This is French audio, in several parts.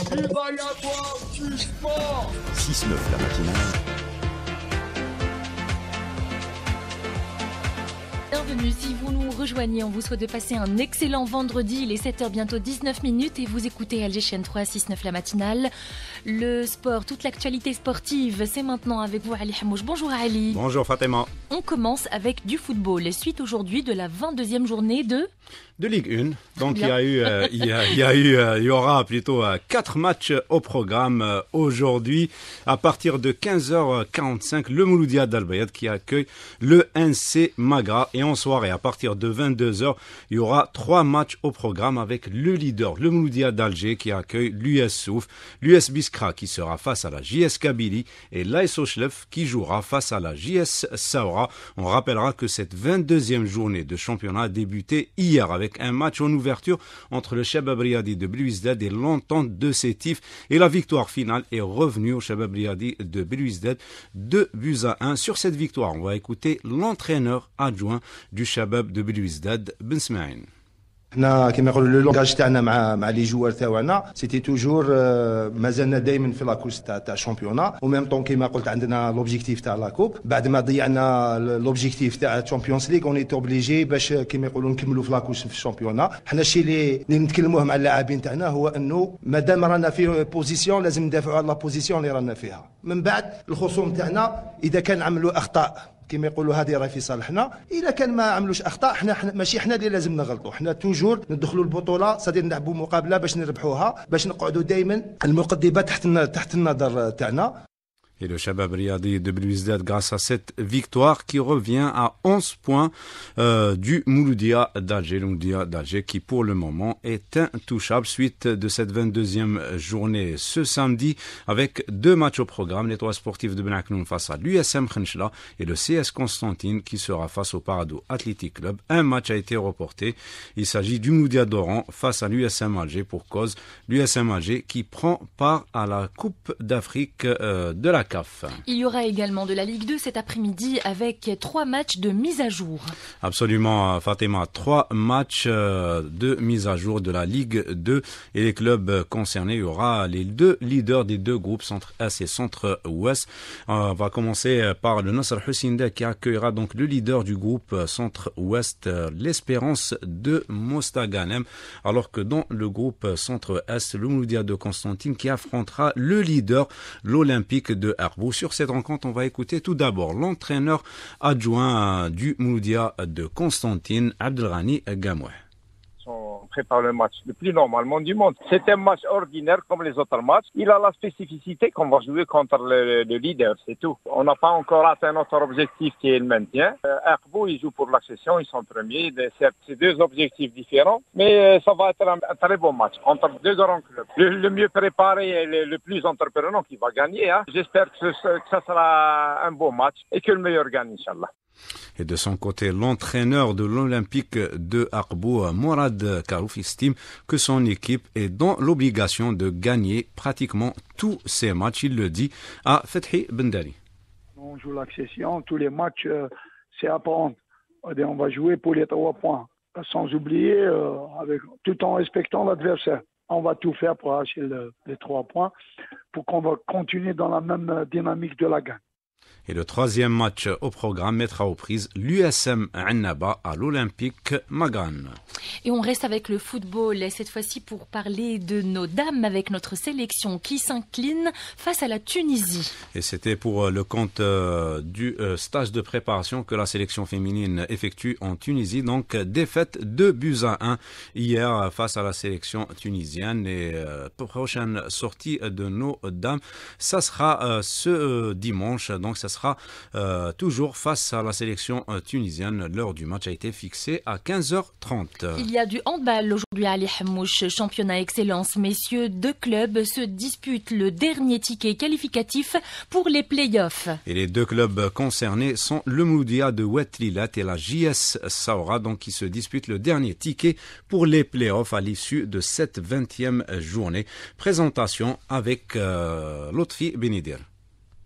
Il va y avoir du sport. 6-9 la matinale. Bienvenue, si vous nous rejoignez, on vous souhaite de passer un excellent vendredi. Il est 7h bientôt 19 minutes et vous écoutez LGN 3 6-9 la matinale. Le sport, toute l'actualité sportive, c'est maintenant avec vous Ali Hamouche. Bonjour Ali. Bonjour Fatima. On commence avec du football. Suite aujourd'hui de la 22e journée de Ligue 1. Donc il y aura plutôt 4 matchs au programme aujourd'hui. À partir de 15h45, le Mouloudia d'Al-Bayad qui accueille le NC Magra. Et en soirée, à partir de 22h, il y aura 3 matchs au programme avec le leader, le Mouloudia d'Alger qui accueille l'US Souf, l'US Biskra qui sera face à la JS Kabylie et l'AS Ochlef qui jouera face à la JS Saoura. On rappellera que cette 22e journée de championnat a débuté hier avec un match en ouverture entre le Shabab Riadi de Belouizdad et l'Entente de Sétif. Et la victoire finale est revenue au Shabab Riadi de Belouizdad 2-1. Sur cette victoire, on va écouter l'entraîneur adjoint du Shabab de Belouizdad, Ben Smaïn. حنا كما يقولوا لو لونغاج تاعنا مع لي جوار تاعنا سيتي توجور مازلنا دائما في لاكورس تاع الشامبيونا وميم طون كما قلت عندنا لوبجيكتيف تاع لاكوب بعد ما ضيعنا لوبجيكتيف تاع الشامبيونز ليغ اوني اوبليجي باش كما يقولوا نكملوا في لاكورس في الشامبيونا حنا الشيء اللي نتكلموه مع اللاعبين تاعنا هو انه مادام رانا في بوزيسيون لازم ندافعوا على لا بوزيسيون اللي رانا فيها من بعد الخصوم تاعنا اذا كان عملوا اخطاء كما يقولوا هذه راهي في صالحنا اذا كان ما عملوش اخطاء حنا ماشي حنا اللي لازم نغلطوا حنا توجور ندخلوا البطوله صدير نلعبوا مقابله باش نربحوها باش نقعدوا دائما المقدمه تحت النظر تاعنا. Et le Shabab Riadi de Belouizdad grâce à cette victoire qui revient à 11 points du Mouloudia d'Alger. Le Mouloudia d'Alger qui pour le moment est intouchable suite de cette 22e journée ce samedi avec 2 matchs au programme. L'Étoile sportive de Ben Aknoun face à l'USM Khenchla et le CS Constantine qui sera face au Parado Athletic Club. Un match a été reporté. Il s'agit du Mouloudia d'Oran face à l'USM Alger pour cause l'USM Alger qui prend part à la Coupe d'Afrique de la CAF. Il y aura également de la Ligue 2 cet après-midi avec 3 matchs de mise à jour. Absolument, Fatima, 3 matchs de mise à jour de la Ligue 2 et les clubs concernés. Il y aura les 2 leaders des 2 groupes, Centre-Est et Centre-Ouest. On va commencer par le Nasser Hussinda qui accueillera donc le leader du groupe Centre-Ouest, l'Espérance de Mostaganem, alors que dans le groupe Centre-Est, le Mouloudia de Constantine qui affrontera le leader, l'Olympique de Arbou. Sur cette rencontre, on va écouter tout d'abord l'entraîneur adjoint du Mouloudia de Constantine, Abdelghani Gamoueh. On prépare le match le plus normalement du monde. C'est un match ordinaire comme les autres matchs. Il a la spécificité qu'on va jouer contre le leader, c'est tout. On n'a pas encore atteint notre objectif qui est le maintien. Arbou, ils jouent pour l'accession, ils sont premiers. C'est 2 objectifs différents, mais ça va être un très bon match entre 2 grands clubs. Le mieux préparé et le plus entreprenant qui va gagner. J'espère que ça sera un beau match et que le meilleur gagne, Inch'Allah. Et de son côté, l'entraîneur de l'Olympique de Arbou, Mourad Karouf, estime que son équipe est dans l'obligation de gagner pratiquement tous ses matchs. Il le dit à Fethi Bendari. On joue l'accession, tous les matchs, c'est à prendre. On va jouer pour les 3 points, sans oublier, tout en respectant l'adversaire. On va tout faire pour arracher les 3 points, pour qu'on va continuer dans la même dynamique de la gagne. Et le 3e match au programme mettra aux prises l'USM Annaba à l'Olympique Magan. Et on reste avec le football, cette fois-ci pour parler de nos dames avec notre sélection qui s'incline face à la Tunisie. Et c'était pour le compte du stage de préparation que la sélection féminine effectue en Tunisie. Donc défaite 2-1 hier face à la sélection tunisienne. Et prochaine sortie de nos dames, ça sera ce dimanche. Donc ça sera toujours face à la sélection tunisienne. L'heure du match a été fixée à 15h30. Il y a du handball aujourd'hui à Ali Hamouche, championnat excellence. Messieurs, 2 clubs se disputent le dernier ticket qualificatif pour les playoffs. Et les 2 clubs concernés sont le Mouloudia de Ouatlilat et la JS Saoura, donc qui se disputent le dernier ticket pour les playoffs à l'issue de cette 20e journée. Présentation avec Lotfi Benidir.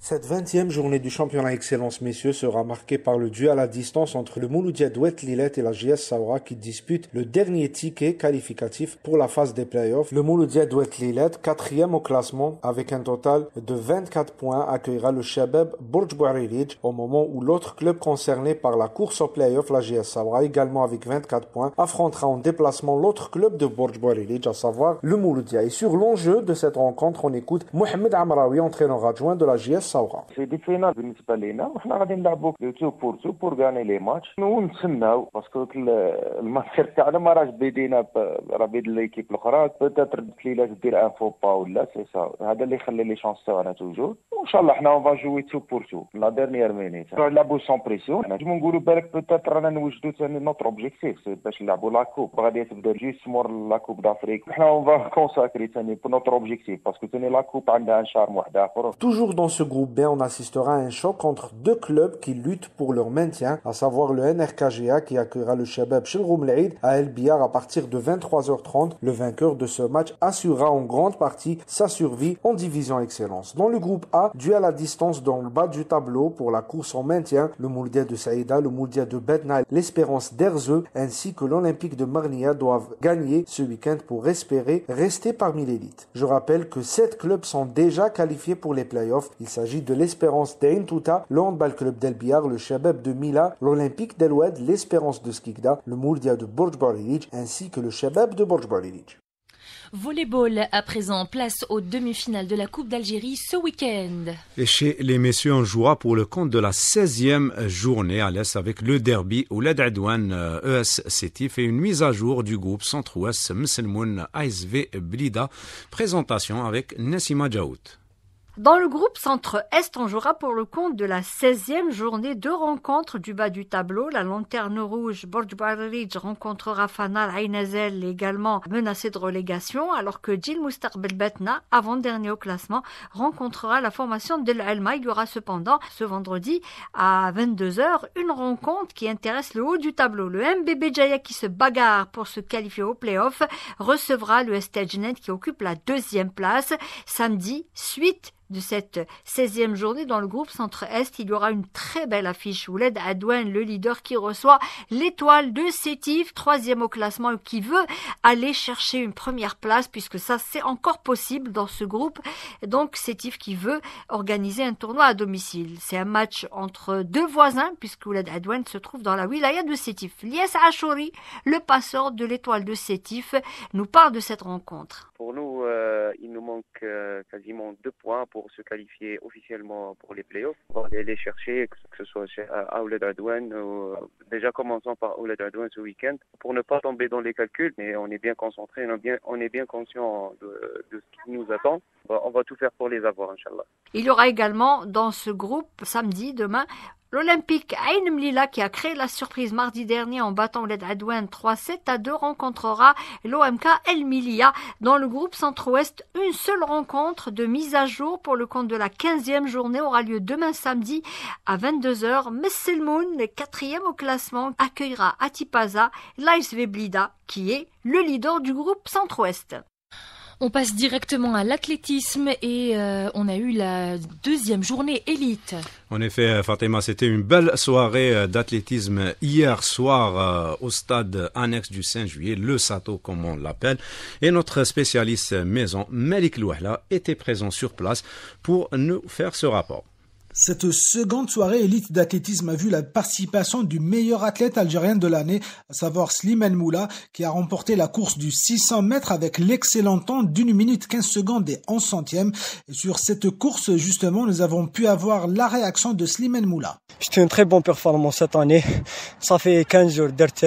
Cette 20e journée du championnat Excellence Messieurs sera marquée par le duel à distance entre le Mouloudia Douet Lillet et la JS Saoura qui disputent le dernier ticket qualificatif pour la phase des playoffs. Le Mouloudia Douet Lillet, 4e au classement avec un total de 24 points, accueillera le Shabab Bourj Bouarilidj au moment où l'autre club concerné par la course aux playoffs, la JS Saoura, également avec 24 points, affrontera en déplacement l'autre club de Bourj Bouarilidj, à savoir le Mouloudia. Et sur l'enjeu de cette rencontre, on écoute Mohamed Amraoui, entraîneur adjoint de la JS Saoura. C'est des finales بالنسبة لنا وحنا غادي نلعبوا تو بور غاني لي ماتش ونتسناو باسكو الماتش تاعنا ما راهش بيدينا راه بيد ليكيب الاخرى بيتيتر تليلات دير ان فوبا ولا سي سا هذا اللي يخلي لي شانس تاعنا توجور وان شاء الله حنا اون فا جوي تو بور تو لا ديرنيير مينيت نلعبوا سون بريسيون نجمو نقولوا بالك بيتيتر رانا نوجدوا ثاني نوتر اوبجيكتيف سي باش نلعبوا لا كوب غادي تبدا جوست مور لا كوب دافريك حنا اون فا كونساكري ثاني بور نوتر اوبجيكتيف باسكو ثاني لا كوب عندها ان شارم واحد اخر. Toujours dans ce groupe B, on assistera à un choc entre deux clubs qui luttent pour leur maintien, à savoir le NRKGA qui accueillera le Shabab Chilroum Laïd à El Biar à partir de 23h30. Le vainqueur de ce match assurera en grande partie sa survie en division excellence. Dans le groupe A, duel à distance dans le bas du tableau pour la course en maintien, le Mouloudia de Saïda, le Mouloudia de Bedna, l'Espérance d'Erzeu ainsi que l'Olympique de Marnia doivent gagner ce week-end pour espérer rester parmi l'élite. Je rappelle que 7 clubs sont déjà qualifiés pour les playoffs. Il s'agit de l'Espérance d'Ain Touta, le Handball Club d'El Biar, le Shabab de Mila, l'Olympique d'El Oued, l'Espérance de Skikda, le Mouloudia de Bourj Bouarilidj ainsi que le Shabab de Bourj Bouarilidj. Volleyball, à présent, place aux demi-finales de la Coupe d'Algérie ce week-end. Et chez les messieurs, on jouera pour le compte de la 16e journée à l'Est avec le derby Ouled Adouane ES Sétif et une mise à jour du groupe Centre-Ouest Mselmoun ASV Blida. Présentation avec Nassima Djaout. Dans le groupe Centre-Est, on jouera pour le compte de la 16e journée de rencontres du bas du tableau. La lanterne rouge Bourj Bouarilidj rencontrera Fanal Aïnazel, également menacé de relégation, alors que Djil Moustaqbel Betna, avant-dernier au classement, rencontrera la formation de l'Elma. Il y aura cependant ce vendredi à 22h une rencontre qui intéresse le haut du tableau. Le MBB Jaya qui se bagarre pour se qualifier au play-off recevra le Stejnet qui occupe la 2e place. Samedi, suite de cette 16e journée dans le groupe Centre-Est, il y aura une très belle affiche. Ouled Adouane, le leader qui reçoit l'étoile de Sétif, 3e au classement, qui veut aller chercher une première place, puisque ça c'est encore possible dans ce groupe. Donc Sétif qui veut organiser un tournoi à domicile. C'est un match entre deux voisins, puisque Ouled Adouane se trouve dans la wilaya de Sétif. Lies Achouri, le passeur de l'étoile de Sétif, nous parle de cette rencontre. Pour nous, il nous manque quasiment 2 points pour se qualifier officiellement pour les playoffs. On va aller les chercher, que ce soit à Ouled Adouane, déjà commençons par Ouled Adouane ce week-end, pour ne pas tomber dans les calculs, mais on est bien concentré, on est bien conscient de ce qui nous attend. On va tout faire pour les avoir, Inch'Allah. Il y aura également dans ce groupe, samedi, demain, l'Olympique Ain Mlila qui a créé la surprise mardi dernier en battant Ouled Adouane 3-7-2 rencontrera l'OMK El Milia. Dans le groupe Centre-Ouest, une seule rencontre de mise à jour pour le compte de la 15e journée aura lieu demain samedi à 22h. Messelmoun, le 4e au classement, accueillera Atipaza, l'ASV Blida qui est le leader du groupe Centre-Ouest. On passe directement à l'athlétisme et on a eu la 2e journée élite. En effet, Fatima, c'était une belle soirée d'athlétisme hier soir au stade annexe du 5 juillet, le Sato comme on l'appelle. Et notre spécialiste maison, Malik Louahla, était présent sur place pour nous faire ce rapport. Cette seconde soirée élite d'athlétisme a vu la participation du meilleur athlète algérien de l'année, à savoir Slimane Moula, qui a remporté la course du 600 mètres avec l'excellent temps d'1 minute 15 secondes et 11 centièmes. Et sur cette course, justement, nous avons pu avoir la réaction de Slimane Moula. C'était une très bonne performance cette année. Ça fait 15 jours d'être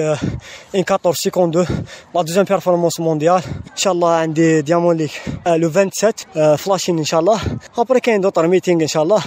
1:14:52. La deuxième performance mondiale. Inch'Allah, un des Diamond League. Le 27, flashing, Inch'Allah. Après, il y a d'autres meetings, Inch'Allah.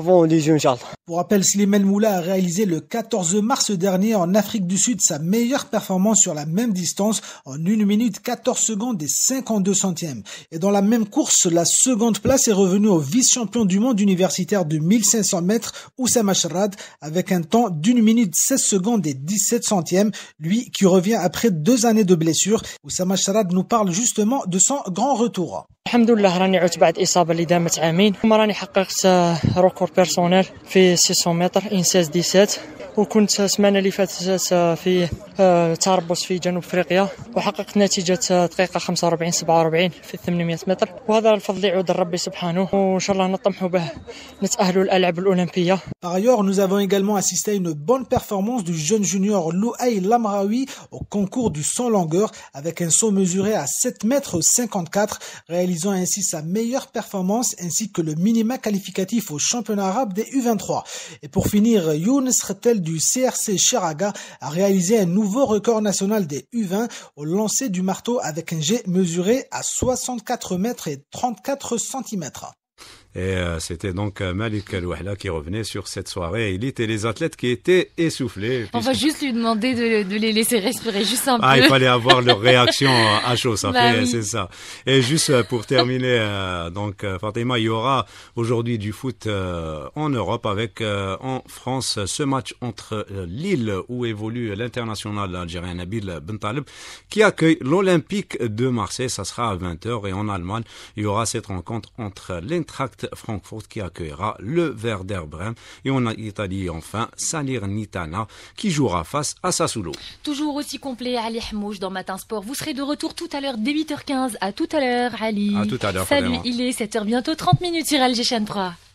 Pour rappel, Slimane Moula a réalisé le 14 mars dernier en Afrique du Sud sa meilleure performance sur la même distance en 1 minute 14 secondes et 52 centièmes. Et dans la même course, la seconde place est revenue au vice-champion du monde universitaire de 1500 mètres, Oussama Sharad, avec un temps d'1 minute 16 secondes et 17 centièmes, lui qui revient après 2 années de blessure. Oussama Sharad nous parle justement de son grand retour. الحمد لله راني عدت بعد إصابة اللي دامت عامين راني حققت ريكورد بيرسونيل في 600 متر إن 16-17 وكنت السمانة اللي فاتت في تربص في جنوب افريقيا وحققت نتيجة دقيقة 45-47 في 800 متر وهذا الفضل يعود لربي سبحانه وإن شاء الله نطمحوا به نتأهلوا الألعاب الأولمبية. Par ailleurs, nous avons également assisté à une bonne performance du jeune junior Louaï Lamraoui au concours du saut longueur avec un saut mesuré à 7 mètres 54, réalisant ainsi sa meilleure performance ainsi que le minima qualificatif au championnat arabe des U23. Et pour finir, Younes Khetel du CRC Chiraga a réalisé un nouveau record national des U20 au lancer du marteau avec un jet mesuré à 64 mètres et 34 centimètres. Et c'était donc Malik Louahla qui revenait sur cette soirée élite et les athlètes qui étaient essoufflés. On va juste lui demander de les laisser respirer juste un peu. Il fallait avoir leur réaction à chaud, ça fait, oui. c'est ça. Et juste pour terminer, donc Fatima, il y aura aujourd'hui du foot en Europe avec en France ce match entre Lille où évolue l'international algérien Nabil Bentaleb qui accueille l'Olympique de Marseille, ça sera à 20h et en Allemagne, il y aura cette rencontre entre l'Eintracht Francfort qui accueillera le Werder Brême et en Italie enfin Salernitana qui jouera face à Sassuolo. Toujours aussi complet Ali Hamouche dans Matin Sport. Vous serez de retour tout à l'heure dès 8h15. À tout à l'heure Ali. À tout à l'heure. Salut, il est 7h bientôt 30 minutes sur Alger Chaîne 3.